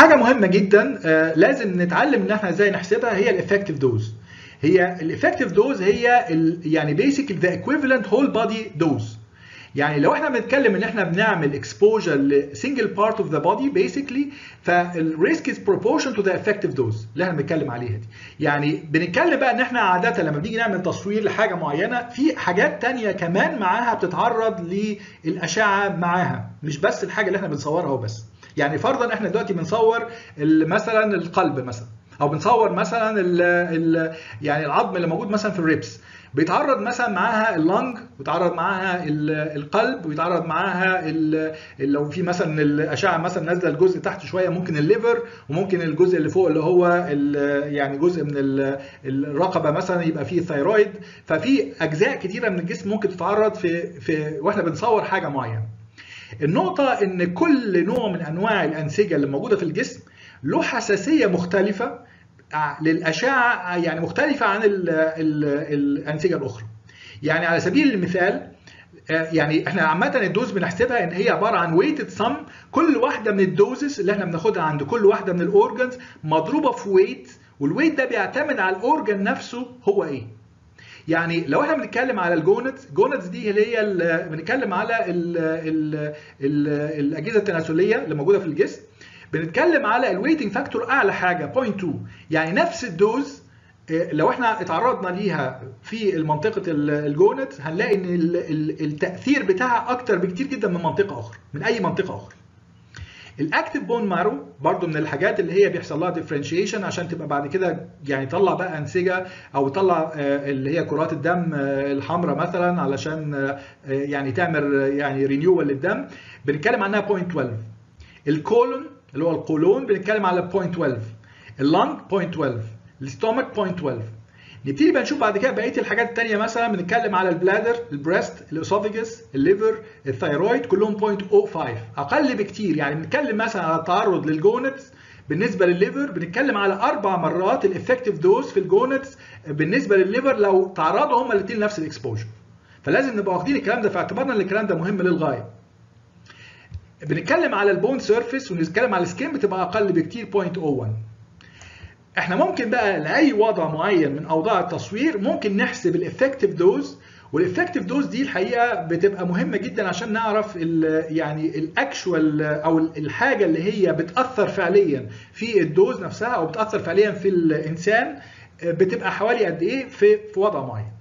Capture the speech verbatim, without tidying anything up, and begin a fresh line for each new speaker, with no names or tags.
حاجه مهمه جدا آه لازم نتعلم ان احنا ازاي نحسبها، هي الافكتيف دوز. هي الافكتيف دوز هي ال يعني بيسك ذا ايكويفالنت هول بودي دوز. يعني لو احنا بنتكلم ان احنا بنعمل اكسبوجر لسنجل بارت اوف ذا بودي بيسكلي، فالريسك از بروبورشن تو ذا افكتيف دوز اللي احنا بنتكلم عليها دي. يعني بنتكلم بقى ان احنا عاده لما بنيجي نعمل تصوير لحاجه معينه، في حاجات تانية كمان معاها بتتعرض للاشعه معاها، مش بس الحاجه اللي احنا بنصورها وبس. يعني فرضا احنا دلوقتي بنصور مثلا القلب مثلا، او بنصور مثلا ال ال يعني العظم اللي موجود مثلا في الريبس، بيتعرض مثلا معاها اللنج، بيتعرض معاها القلب، ويتعرض معاها لو في مثلا الاشعه مثلا نازله الجزء تحت شويه ممكن الليفر، وممكن الجزء اللي فوق اللي هو يعني جزء من الرقبه مثلا يبقى فيه الثيرويد. ففي اجزاء كتيره من الجسم ممكن تتعرض في في واحنا بنصور حاجه معينه. النقطه ان كل نوع من انواع الانسجه اللي موجوده في الجسم له حساسيه مختلفه للاشعه، يعني مختلفه عن ال ال الانسجه الاخرى. يعني على سبيل المثال، يعني احنا عامه الدوز بنحسبها ان هي عباره عن ويتد سم، كل واحده من الدوزز اللي احنا بناخدها عند كل واحده من الاورجنز مضروبه في ويت، والويت ده بيعتمد على الاورجن نفسه هو ايه. يعني لو احنا بنتكلم على الجونتس، الجونتس دي اللي هي بنتكلم على ال ال ال الاجهزه التناسليه اللي موجوده في الجسم، بنتكلم على الويتنج فاكتور اعلى حاجه صفر فاصلة اتنين. يعني نفس الدوز لو احنا اتعرضنا ليها في منطقه الجونت، هنلاقي ان التاثير بتاعها اكتر بكتير جدا من منطقه اخرى، من اي منطقه اخرى. الاكتيف بون مارو برضو من الحاجات اللي هي بيحصل لها ديفرنشيشن عشان تبقى بعد كده يعني تطلع بقى انسجه، او تطلع اللي هي كرات الدم الحمراء مثلا علشان يعني تعمل يعني رينيوال للدم، بنتكلم عنها صفر فاصلة اتناشر. الكولون اللي هو القولون بنتكلم على صفر فاصلة اتناشر، اللنج صفر فاصلة اتناشر، الاستومك صفر فاصلة اتناشر. نبتدي بقى نشوف بعد كده بقيه الحاجات الثانيه، مثلا بنتكلم على البلادر، البريست، الاسوفيجس، الليفر، الثايرويد، كلهم صفر فاصلة صفر خمسة، اقل بكتير. يعني بنتكلم مثلا على التعرض للجونتس بالنسبه للليفر، بنتكلم على اربع مرات الافكتيف دوز في الجونتس بالنسبه للليفر لو تعرضوا هما الاثنين لنفس الاكسبوجر. فلازم نبقى واخدين الكلام ده في اعتبارنا، ان الكلام ده مهم للغايه. بنتكلم على البون سيرفيس ونتكلم على السكين، بتبقى اقل بكتير صفر فاصلة صفر واحد. احنا ممكن بقى لاي وضع معين من اوضاع التصوير ممكن نحسب الافكتيف دوز، والافكتيف دوز دي الحقيقه بتبقى مهمه جدا عشان نعرف ال يعني الاكشوال او الحاجه اللي هي بتاثر فعليا في الدوز نفسها، او بتاثر فعليا في الانسان، بتبقى حوالي قد ايه في في وضع معين.